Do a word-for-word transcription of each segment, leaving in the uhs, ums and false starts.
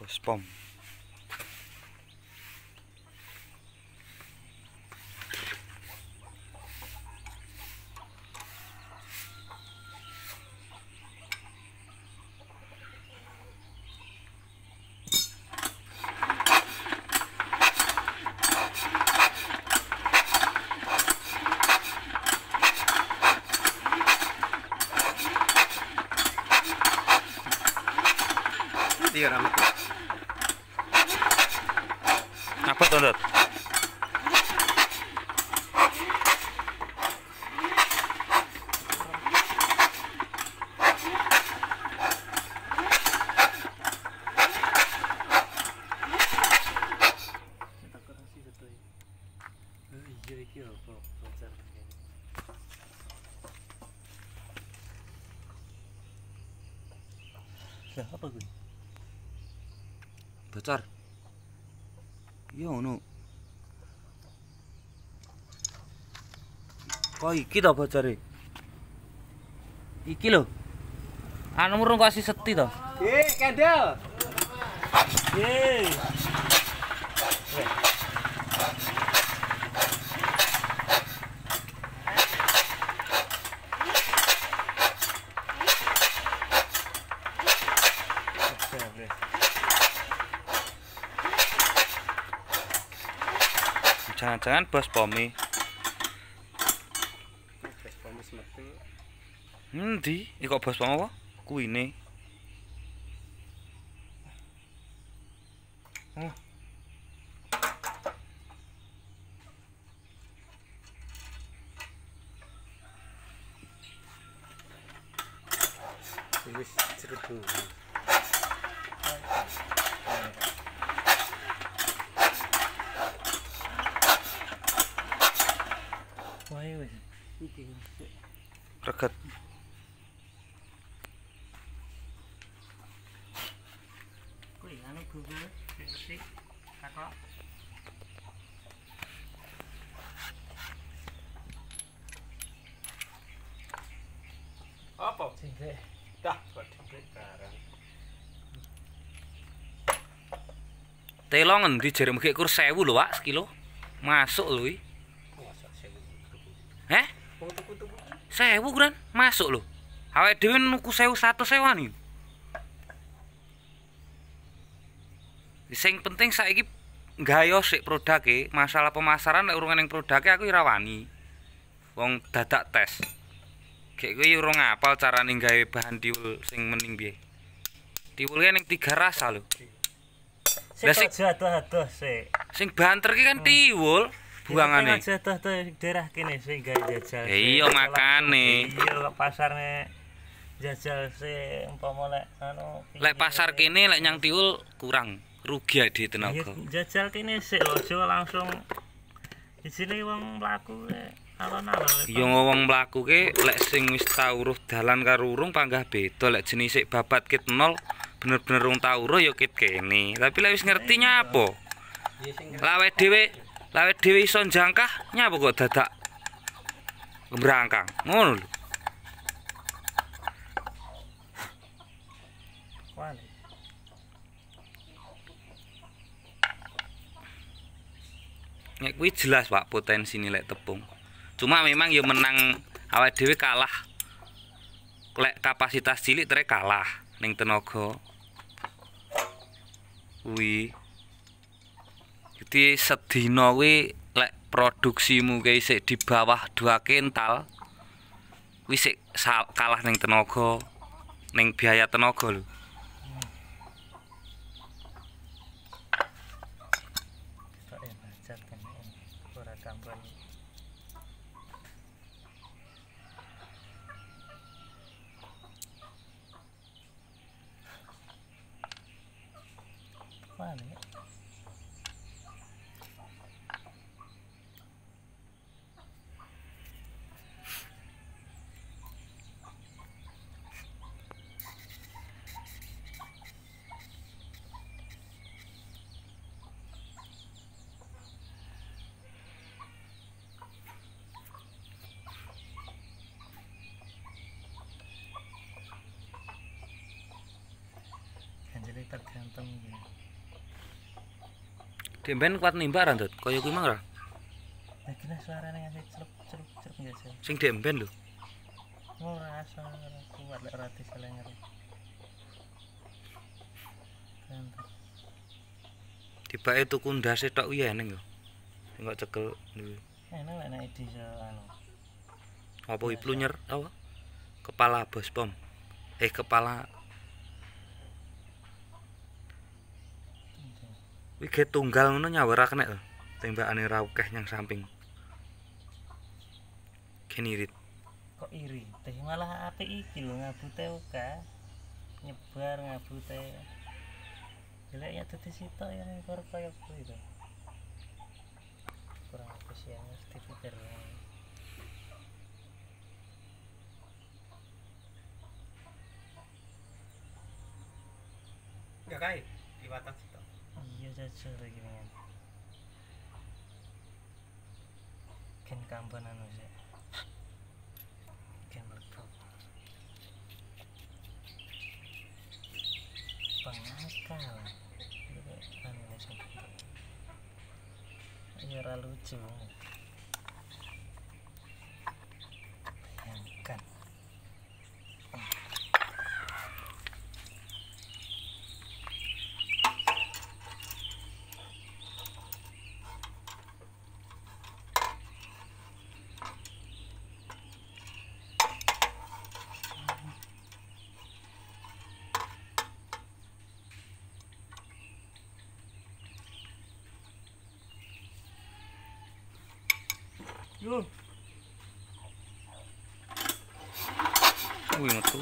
Bos pom. Iya rambut. Apa tuh, Dot? Lah apa gue? Bocor. Iya ngono. Kok iki to bocore? Iki lho. Anu murung kok asih seti to. Eh, Kendel. Eh. Jangan-jangan bos pomi. Bos pom wis metu. Endi? Iki kok bos pom apa? Kuine. Hmm. Wis cerutu. Wah, wis. Iki. Reget. Kuwi anu Google ngerti kakak. Apa? Sing dah buat dibeli barang. Telo ngendi jare mungkin kur sewu lho, Wak, sekilo. Masuk lho iki. Masa sewu. Heh? Wong tuku-tuku. Sewu kan? Masuk lho. Awake dhewe nuku sewu satu sewan iki. Sing penting saiki gayo sik produke, masalah pemasaran nek urung ning produke aku ora wani. Wong dadak tes. Gek kowe urung ngapal carane gawe bahan tiwul sing mending piye. Tiwulke ning tiga rasa lho. Sik Lah, sik- jatuh-jatuh sik. Sing banter ki kan tiwul buangane. Jatuh tuh daerah kene sing gawe jajal. Ya iya, makane. Iya pasarne jajal sing umpama lek anu. Lek pasar kene lek nyang tiwul kurang, rugi ade tenaga. Iya, jajal kene sik lho aja langsung isine wong mlaku alon-alon. Ya wong mlaku ke lek sing wis tau uruh dalan karo urung panggah beda. Lek jenis sik babat kit nol bener-bener urung tau uruh ya kit kene. Tapi lek wis ngerti nyapo? Lawe dhewe, lawe dhewe iso njangkah nyapo kok dadak mbrangkang. Ngono lho. Wale. Nek kuwi jelas Pak potensi nilai tepung. Cuma memang ya menang awake dhewe kalah. Lek kapasitas cilik tere kalah ning tenaga. Kuwi. Jadi sedina kuwi lek produksimu ki sik di bawah dua kental kuwi sik kalah ning tenaga, ning biaya tenaga lho. Kok ya bacat kan ora gampang. Wale. Anjir tergantung ya. Demben kuat nimbak ra, Ndut? Kaya kuwi mang ra? Lah kena suarane ngasih celup-celup ya sih. Sing demben lho. Ora suara kuat lek ora diselenger. Ganteng. Tibake tuku ndase tok kuwi eneng lho. Sing kok cekel niku. Enak lek nek iso anu. Apa iki plunyer apa? Kepala bos pom. Eh kepala Wige tunggal ngono nyawer ra kenek lho. Tembakane ra akeh nyang samping. Kenirit. Kok iri? Teh malah apik iki lho ngabute oka. Nyebar ngabute. Lek ya dadi sitok ya karo kaya kuwi to. Kurang apa sih yang mesti dipikir. Enggak kait di batas itu. Iya jajal lagi men. Ken kampan anu sih. Ken melekat. Pangakal. Anu sih. Ya ora lucu. Bayangkan. Yo. Wih metu.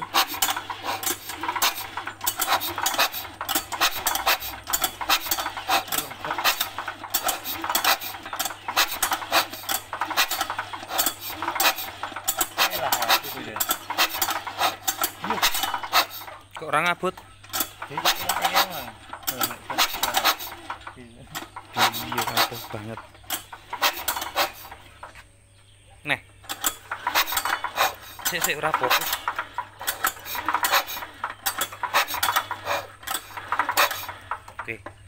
Kok ora ngabut? Iya, ngabut banget. Neh. Sik sik ora fokus. Oke.